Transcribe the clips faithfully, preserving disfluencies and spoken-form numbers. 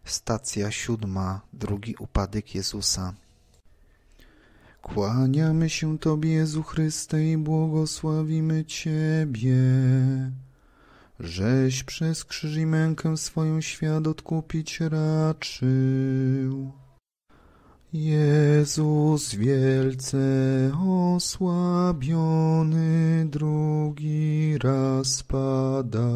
Stacja siódma. Drugi upadek Jezusa. Kłaniamy się Tobie, Jezu Chryste, i błogosławimy Ciebie, żeś przez krzyż i mękę swoją świat odkupić raczył. Jezus wielce osłabiony drugi raz pada,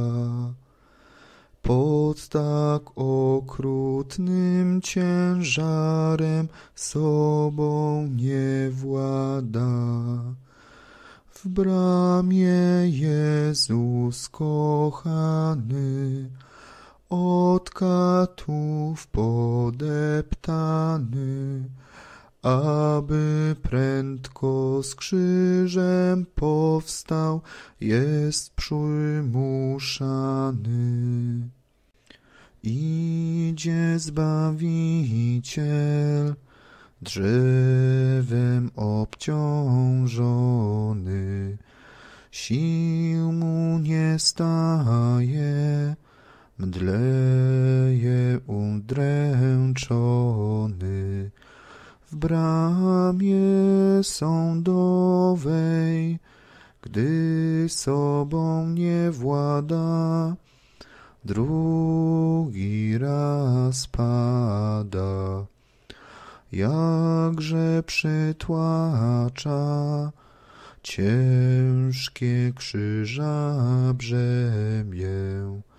pod tak okrutnym ciężarem sobą nie włada. W bramie Jezus kochany, od katów podeptany, aby prędko z krzyżem powstał, jest przymuszany. Idzie Zbawiciel, drzewem obciążony, sił mu nie staje, mdleje udręczony. W bramie sądowej, gdy sobą nie włada, drugi raz pada. Jakże przytłacza ciężkie krzyża brzemię,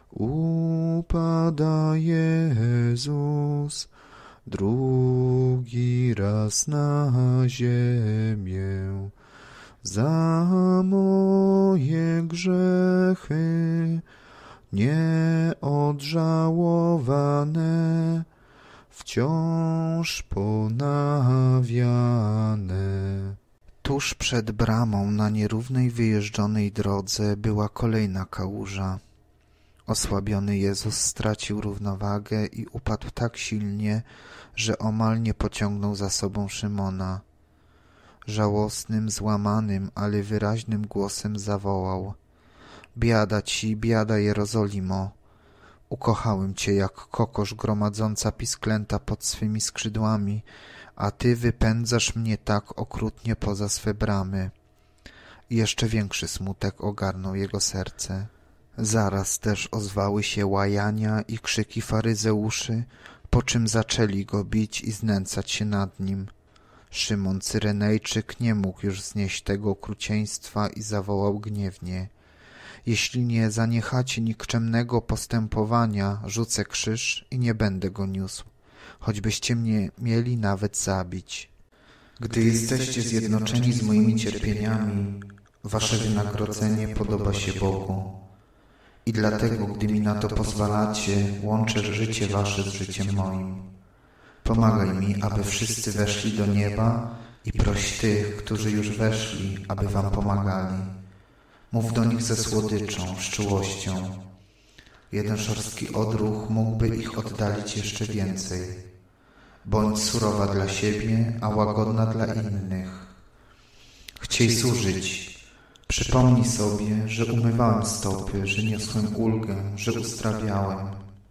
upada Jezus drugi raz na ziemię. Za moje grzechy nieodżałowane, wciąż ponawiane. Tuż przed bramą na nierównej wyjeżdżonej drodze była kolejna kałuża. Osłabiony Jezus stracił równowagę i upadł tak silnie, że omal nie pociągnął za sobą Szymona. Żałosnym, złamanym, ale wyraźnym głosem zawołał: biada ci, biada Jerozolimo! Ukochałem cię jak kokosz gromadząca pisklęta pod swymi skrzydłami, a ty wypędzasz mnie tak okrutnie poza swe bramy. I jeszcze większy smutek ogarnął jego serce. Zaraz też ozwały się łajania i krzyki faryzeuszy, po czym zaczęli go bić i znęcać się nad nim. Szymon Cyrenejczyk nie mógł już znieść tego okrucieństwa i zawołał gniewnie: jeśli nie zaniechacie nikczemnego postępowania, rzucę krzyż i nie będę go niósł, choćbyście mnie mieli nawet zabić. Gdy jesteście zjednoczeni z moimi cierpieniami, wasze wynagrodzenie podoba się Bogu. I dlatego, gdy mi na to pozwalacie, łączę życie wasze z życiem moim. Pomagaj mi, aby wszyscy weszli do nieba, i proś tych, którzy już weszli, aby wam pomagali. Mów do nich ze słodyczą, z czułością. Jeden szorstki odruch mógłby ich oddalić jeszcze więcej. Bądź surowa dla siebie, a łagodna dla innych. Chciej służyć. Przypomnij sobie, że umywałem stopy, że niosłem ulgę, że uzdrawiałem.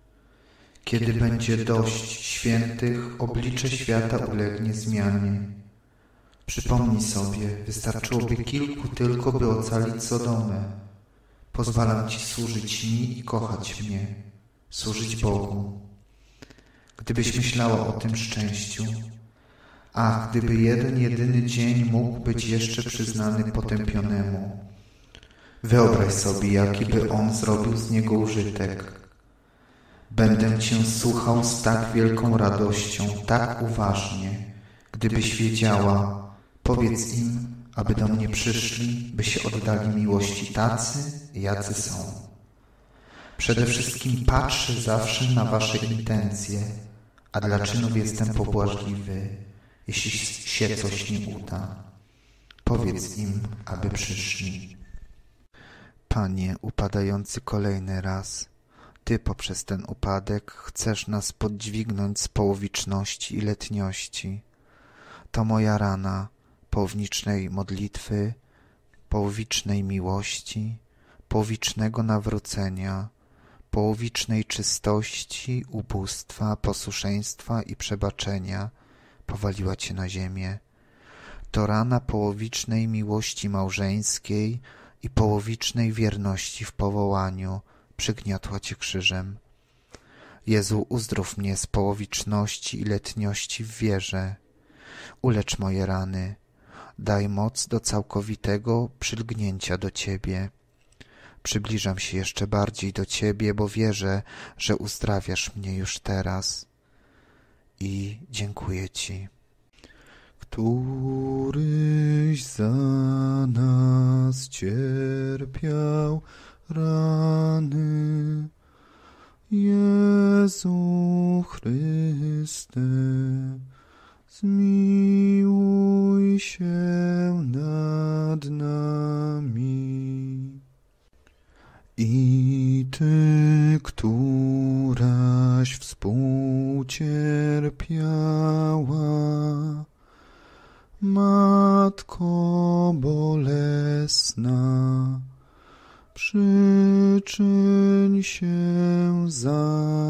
Kiedy będzie dość świętych, oblicze świata ulegnie zmianie. Przypomnij sobie, wystarczyłoby kilku tylko, by ocalić Sodomę. Pozwalam ci służyć mi i kochać mnie, służyć Bogu. Gdybyś myślała o tym szczęściu, ach, gdyby jeden jedyny dzień mógł być jeszcze przyznany potępionemu. Wyobraź sobie, jaki by on zrobił z niego użytek. Będę cię słuchał z tak wielką radością, tak uważnie, gdybyś wiedziała, powiedz im, aby do mnie przyszli, by się oddali miłości tacy, jacy są. Przede wszystkim patrzę zawsze na wasze intencje, a dla czynów jestem pobłażliwy, jeśli się coś nie uda. Powiedz im, aby przyszli. Panie, upadający kolejny raz, Ty poprzez ten upadek chcesz nas podźwignąć z połowiczności i letniości. To moja rana połownicznej modlitwy, połowicznej miłości, połowicznego nawrócenia, połowicznej czystości, ubóstwa, posłuszeństwa i przebaczenia powaliła cię na ziemię. To rana połowicznej miłości małżeńskiej i połowicznej wierności w powołaniu przygniotła cię krzyżem. Jezu, uzdrów mnie z połowiczności i letniości w wierze. Ulecz moje rany. Daj moc do całkowitego przylgnięcia do Ciebie. Przybliżam się jeszcze bardziej do Ciebie, bo wierzę, że uzdrawiasz mnie już teraz. I dziękuję Ci. Któryś za nas cierpiał rany, Jezu Chryste, zmiłuj się nad nami. I Ty, któraś współcierpiała, Matko bolesna, przyczyń się za